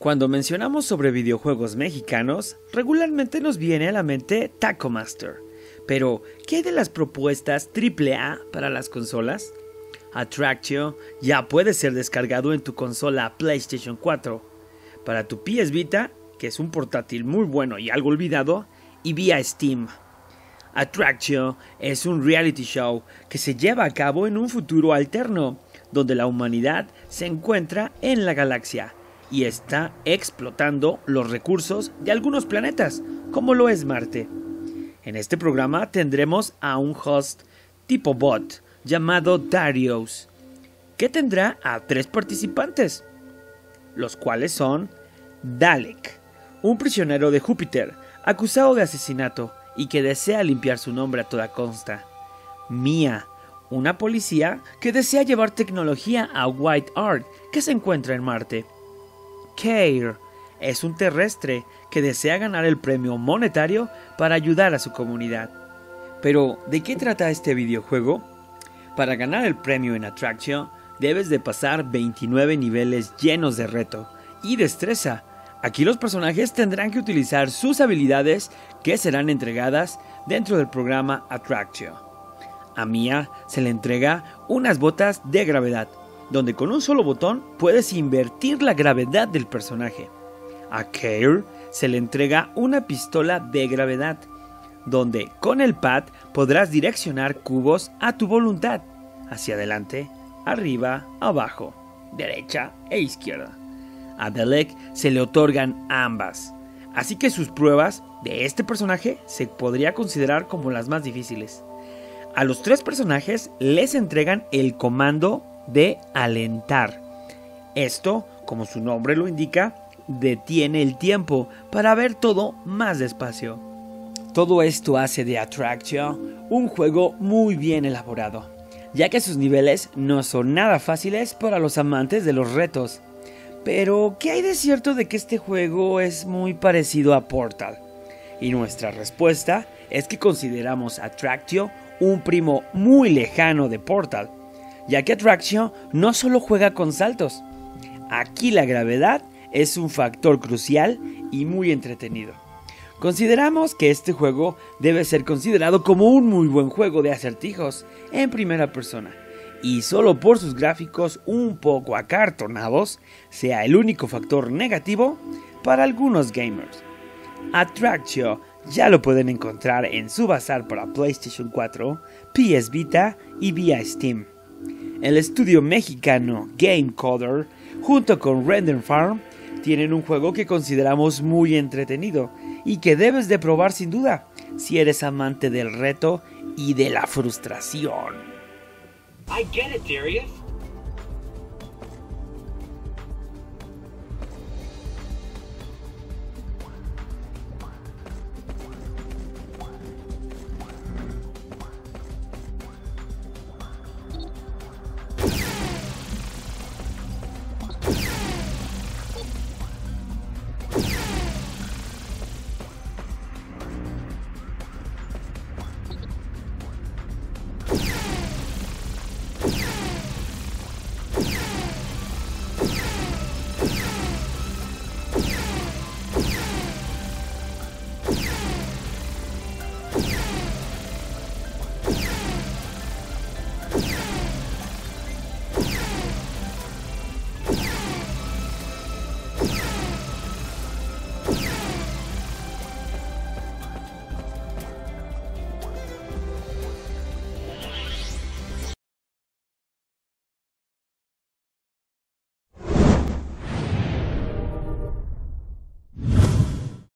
Cuando mencionamos sobre videojuegos mexicanos, regularmente nos viene a la mente Taco Master. Pero, ¿qué hay de las propuestas AAA para las consolas? Attractio ya puede ser descargado en tu consola PlayStation 4, para tu PS Vita, que es un portátil muy bueno y algo olvidado, y vía Steam. Attractio es un reality show que se lleva a cabo en un futuro alterno, donde la humanidad se encuentra en la galaxia y está explotando los recursos de algunos planetas, como lo es Marte. En este programa tendremos a un host tipo bot llamado Darius, que tendrá a 3 participantes, los cuales son Dalek, un prisionero de Júpiter acusado de asesinato y que desea limpiar su nombre a toda costa; Mia, una policía que desea llevar tecnología a White Earth, que se encuentra en Marte; Care es un terrestre que desea ganar el premio monetario para ayudar a su comunidad. Pero, ¿de qué trata este videojuego? Para ganar el premio en Attractio, debes de pasar 29 niveles llenos de reto y destreza. Aquí los personajes tendrán que utilizar sus habilidades que serán entregadas dentro del programa Attractio. A Mia se le entrega unas botas de gravedad, donde con un solo botón puedes invertir la gravedad del personaje. A Care se le entrega una pistola de gravedad, donde con el pad podrás direccionar cubos a tu voluntad, hacia adelante, arriba, abajo, derecha e izquierda. A Dalek se le otorgan ambas, así que sus pruebas de este personaje se podría considerar como las más difíciles. A los 3 personajes les entregan el comando de alentar. Esto, como su nombre lo indica, detiene el tiempo para ver todo más despacio. Todo esto hace de Attractio un juego muy bien elaborado, ya que sus niveles no son nada fáciles para los amantes de los retos. Pero, ¿qué hay de cierto de que este juego es muy parecido a Portal? Y nuestra respuesta es que consideramos Attractio un primo muy lejano de Portal, ya que Attractio no solo juega con saltos. Aquí la gravedad es un factor crucial y muy entretenido. Consideramos que este juego debe ser considerado como un muy buen juego de acertijos en primera persona, y solo por sus gráficos un poco acartonados sea el único factor negativo para algunos gamers. Attractio ya lo pueden encontrar en su bazar para PlayStation 4, PS Vita y vía Steam. El estudio mexicano Game Coder, junto con Render Farm, tienen un juego que consideramos muy entretenido y que debes de probar sin duda si eres amante del reto y de la frustración. I get it, Darius.